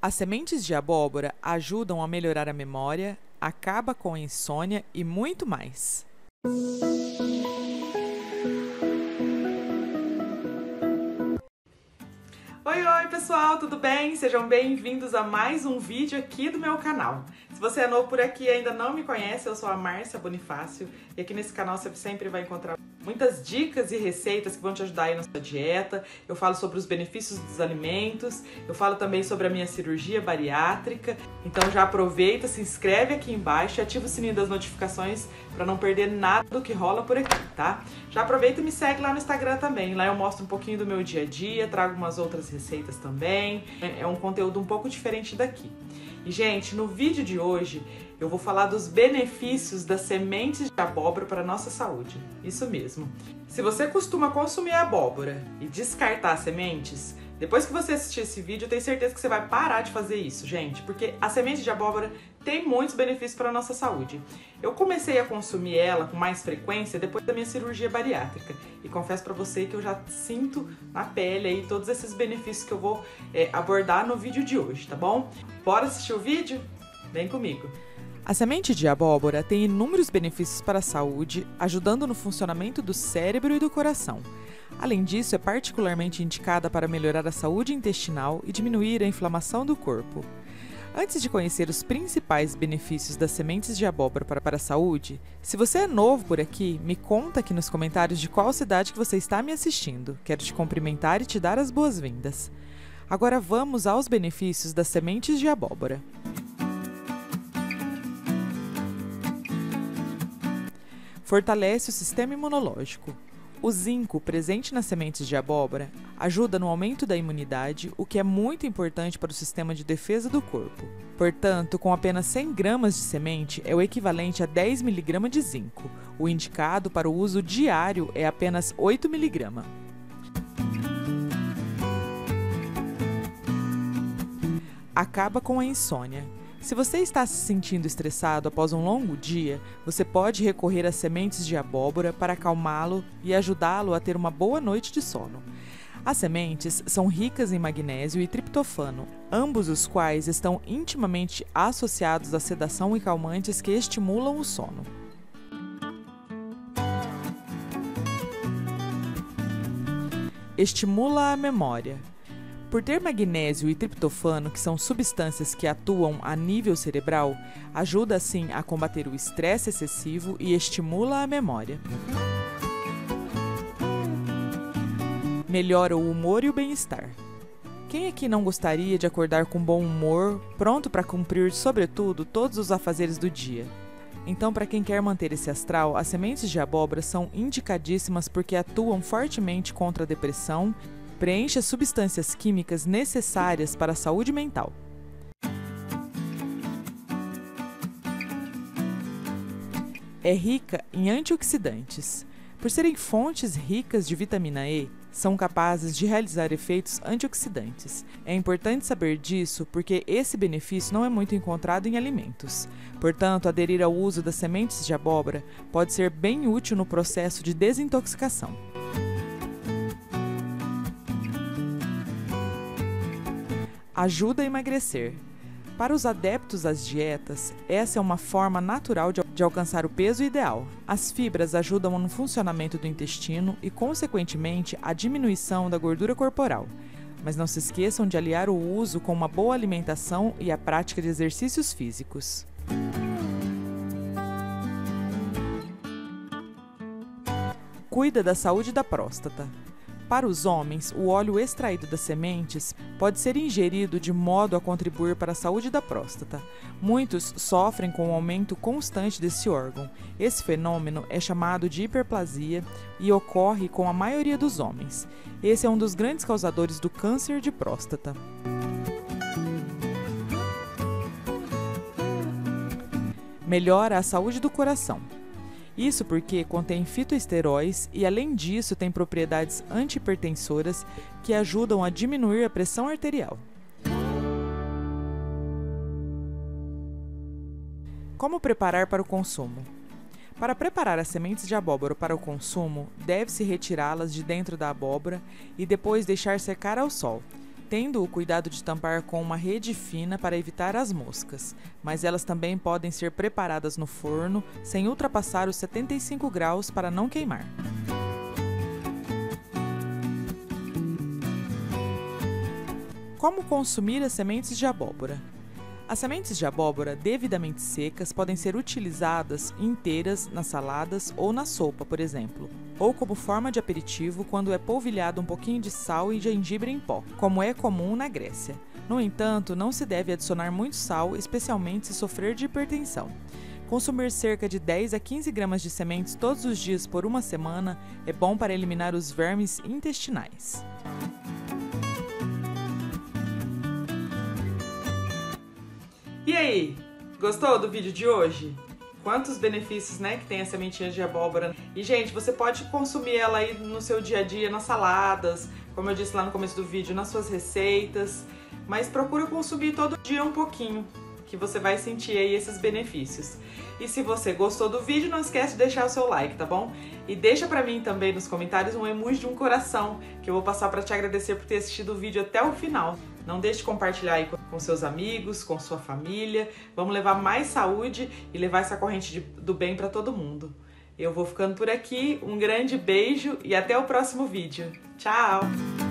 As sementes de abóbora ajudam a melhorar a memória, acaba com a insônia e muito mais. Oi pessoal, tudo bem? Sejam bem-vindos a mais um vídeo aqui do meu canal. Se você é novo por aqui e ainda não me conhece, eu sou a Márcia Bonifácio e aqui nesse canal você sempre vai encontrar muitas dicas e receitas que vão te ajudar aí na sua dieta. Eu falo sobre os benefícios dos alimentos, eu falo também sobre a minha cirurgia bariátrica. Então já aproveita, se inscreve aqui embaixo e ativa o sininho das notificações para não perder nada do que rola por aqui, tá? Já aproveita e me segue lá no Instagram também. Lá eu mostro um pouquinho do meu dia a dia, trago umas outras receitas também. É um conteúdo um pouco diferente daqui. E, gente, no vídeo de hoje eu vou falar dos benefícios das sementes de abóbora para a nossa saúde. Isso mesmo. Se você costuma consumir abóbora e descartar as sementes, depois que você assistir esse vídeo, eu tenho certeza que você vai parar de fazer isso, gente, porque a semente de abóbora tem muitos benefícios para a nossa saúde. Eu comecei a consumir ela com mais frequência depois da minha cirurgia bariátrica e confesso para você que eu já sinto na pele aí todos esses benefícios que eu vou abordar no vídeo de hoje, tá bom? Bora assistir o vídeo? Vem comigo! A semente de abóbora tem inúmeros benefícios para a saúde, ajudando no funcionamento do cérebro e do coração. Além disso, é particularmente indicada para melhorar a saúde intestinal e diminuir a inflamação do corpo. Antes de conhecer os principais benefícios das sementes de abóbora para a saúde, se você é novo por aqui, me conta aqui nos comentários de qual cidade que você está me assistindo. Quero te cumprimentar e te dar as boas-vindas. Agora vamos aos benefícios das sementes de abóbora. Fortalece o sistema imunológico. O zinco presente nas sementes de abóbora ajuda no aumento da imunidade, o que é muito importante para o sistema de defesa do corpo. Portanto, com apenas 100 gramas de semente é o equivalente a 10 mg de zinco. O indicado para o uso diário é apenas 8 mg. Acaba com a insônia. Se você está se sentindo estressado após um longo dia, você pode recorrer às sementes de abóbora para acalmá-lo e ajudá-lo a ter uma boa noite de sono. As sementes são ricas em magnésio e triptofano, ambos os quais estão intimamente associados à sedação e calmantes que estimulam o sono. Estimula a memória. Por ter magnésio e triptofano, que são substâncias que atuam a nível cerebral, ajuda assim a combater o estresse excessivo e estimula a memória. Melhora o humor e o bem-estar. Quem aqui não gostaria de acordar com bom humor, pronto para cumprir, sobretudo, todos os afazeres do dia? Então, para quem quer manter esse astral, as sementes de abóbora são indicadíssimas porque atuam fortemente contra a depressão, preenche as substâncias químicas necessárias para a saúde mental. É rica em antioxidantes. Por serem fontes ricas de vitamina E, são capazes de realizar efeitos antioxidantes. É importante saber disso porque esse benefício não é muito encontrado em alimentos. Portanto, aderir ao uso das sementes de abóbora pode ser bem útil no processo de desintoxicação. Ajuda a emagrecer. Para os adeptos às dietas, essa é uma forma natural de alcançar o peso ideal. As fibras ajudam no funcionamento do intestino e, consequentemente, a diminuição da gordura corporal. Mas não se esqueçam de aliar o uso com uma boa alimentação e a prática de exercícios físicos. Cuida da saúde da próstata. Para os homens, o óleo extraído das sementes pode ser ingerido de modo a contribuir para a saúde da próstata. Muitos sofrem com o aumento constante desse órgão. Esse fenômeno é chamado de hiperplasia e ocorre com a maioria dos homens. Esse é um dos grandes causadores do câncer de próstata. Melhora a saúde do coração. Isso porque contém fitoesteróis e, além disso, tem propriedades antihipertensoras que ajudam a diminuir a pressão arterial. Como preparar para o consumo? Para preparar as sementes de abóbora para o consumo, deve-se retirá-las de dentro da abóbora e depois deixar secar ao sol. tendo o cuidado de tampar com uma rede fina para evitar as moscas, mas elas também podem ser preparadas no forno sem ultrapassar os 75 graus para não queimar. Como consumir as sementes de abóbora? As sementes de abóbora devidamente secas podem ser utilizadas inteiras nas saladas ou na sopa, por exemplo, ou como forma de aperitivo quando é polvilhado um pouquinho de sal e gengibre em pó, como é comum na Grécia. No entanto, não se deve adicionar muito sal, especialmente se sofrer de hipertensão. Consumir cerca de 10 a 15 gramas de sementes todos os dias por uma semana é bom para eliminar os vermes intestinais. E aí, gostou do vídeo de hoje? Quantos benefícios, né, que tem a sementinha de abóbora. E, gente, você pode consumir ela aí no seu dia a dia, nas saladas, como eu disse lá no começo do vídeo, nas suas receitas. Mas procura consumir todo dia um pouquinho, que você vai sentir aí esses benefícios. E se você gostou do vídeo, não esquece de deixar o seu like, tá bom? E deixa pra mim também nos comentários um emoji de um coração, que eu vou passar pra te agradecer por ter assistido o vídeo até o final. Não deixe de compartilhar aí com seus amigos, com sua família. Vamos levar mais saúde e levar essa corrente do bem pra todo mundo. Eu vou ficando por aqui, um grande beijo e até o próximo vídeo. Tchau!